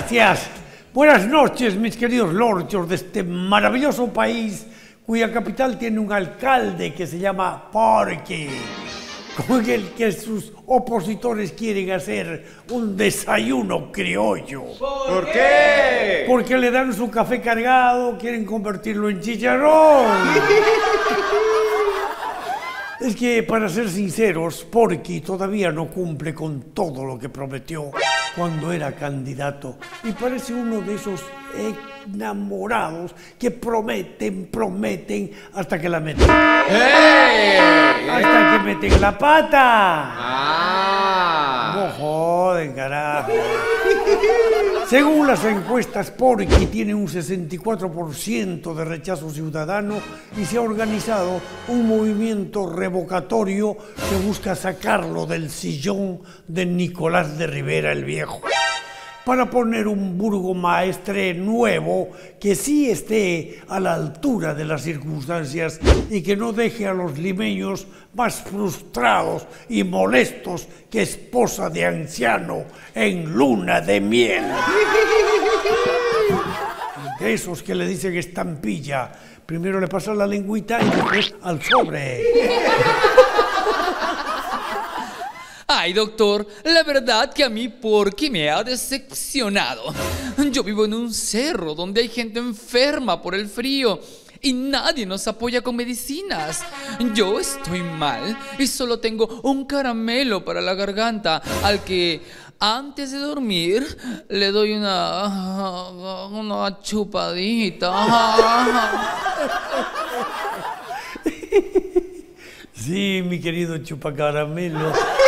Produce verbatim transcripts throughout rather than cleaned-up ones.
Gracias. Buenas noches, mis queridos lorchos de este maravilloso país cuya capital tiene un alcalde que se llama Porky, con el que sus opositores quieren hacer un desayuno criollo. ¿Por qué? Porque le dan su café cargado, quieren convertirlo en chicharrón. Es que, para ser sinceros, Porky todavía no cumple con todo lo que prometió cuando era candidato y parece uno de esos enamorados que prometen, prometen hasta que la meten. ¡Hey! Hasta que meten la pata. ¡Ah! No joden, carajo. Según las encuestas, Porky tiene un sesenta y cuatro por ciento de rechazo ciudadano y se ha organizado un movimiento revocatorio que busca sacarlo del sillón de Nicolás de Rivera el Viejo, para poner un burgomaestre nuevo que sí esté a la altura de las circunstancias y que no deje a los limeños más frustrados y molestos que esposa de anciano en luna de miel. De esos que le dicen estampilla, primero le pasan la lengüita y después al sobre. Ay, doctor, la verdad que a mí Porky me ha decepcionado. Yo vivo en un cerro donde hay gente enferma por el frío y nadie nos apoya con medicinas. Yo estoy mal y solo tengo un caramelo para la garganta al que antes de dormir le doy una, una chupadita. Sí, mi querido chupacaramelo.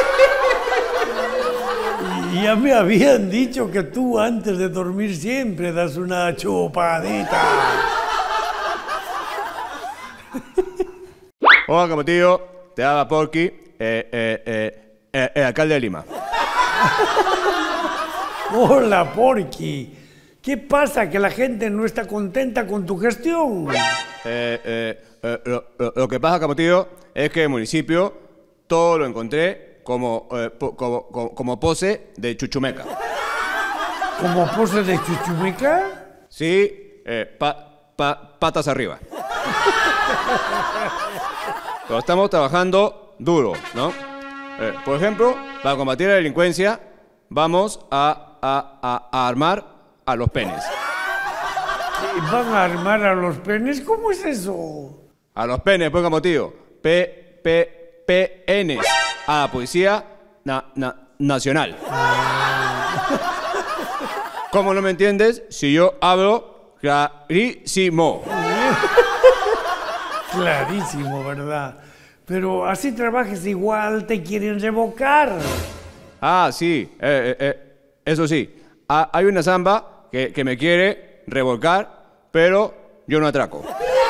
Y ya me habían dicho que tú antes de dormir siempre das una chupadita. Hola, como tío, te habla Porky, eh, eh, eh, eh, el alcalde de Lima. Hola, Porky. ¿Qué pasa? ¿Que la gente no está contenta con tu gestión? Eh, eh, eh, lo, lo, lo que pasa, como tío, es que en el municipio todo lo encontré como, eh, po, como, como, como pose de chuchumeca. ¿Como pose de chuchumeca? Sí, eh, pa, pa, patas arriba. Pero estamos trabajando duro, ¿no? Eh, por ejemplo, para combatir la delincuencia, vamos a, a, a, a armar a los penes. ¿Van a armar a los penes? ¿Cómo es eso? A los penes, pues, como tío. P, P, P, N. A la Policía na, na, Nacional. ¿Cómo no me entiendes si yo hablo clarísimo? Clarísimo, ¿verdad? Pero así trabajes igual, te quieren revocar. Ah, sí. Eh, eh, eh, eso sí. Ah, hay una samba que, que me quiere revolcar, pero yo no atraco.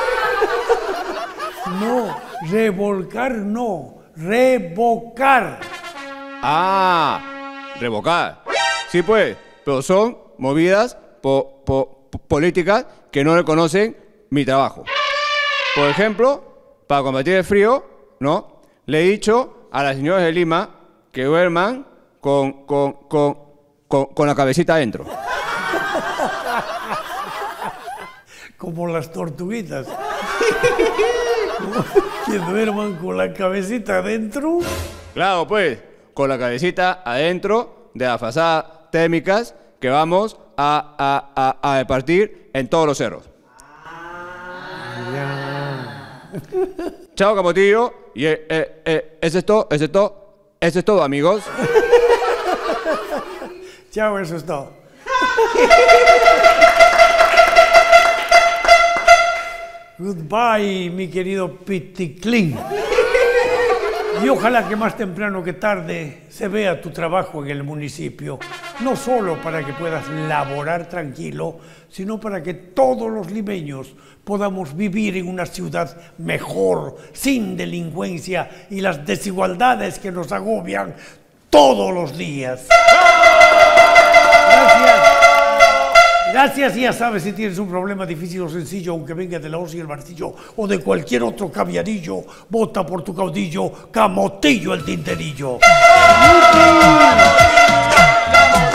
No, revolcar no, revocar. Ah, revocar. Sí, pues, pero son movidas po, po, po, políticas que no reconocen mi trabajo. Por ejemplo, para combatir el frío, ¿no? Le he dicho a las señoras de Lima que duerman con, con, con, con, con la cabecita adentro. Como las tortuguitas. Que duerman con la cabecita adentro. Claro, pues, con la cabecita adentro de las fazadas térmicas que vamos a, a, a, a repartir en todos los cerros. Ya. Chao, camotillo. Y eh, eh, eh, eso es todo, eso es todo, eso es todo, amigos. Chao, eso es todo. Goodbye, mi querido Piticlin. Y ojalá que más temprano que tarde se vea tu trabajo en el municipio, no solo para que puedas laborar tranquilo, sino para que todos los limeños podamos vivir en una ciudad mejor, sin delincuencia y las desigualdades que nos agobian todos los días. Gracias. Gracias, y ya sabes, si tienes un problema difícil o sencillo, aunque venga de la hoz y el martillo o de cualquier otro caviarillo, vota por tu caudillo, Camotillo el Tinterillo.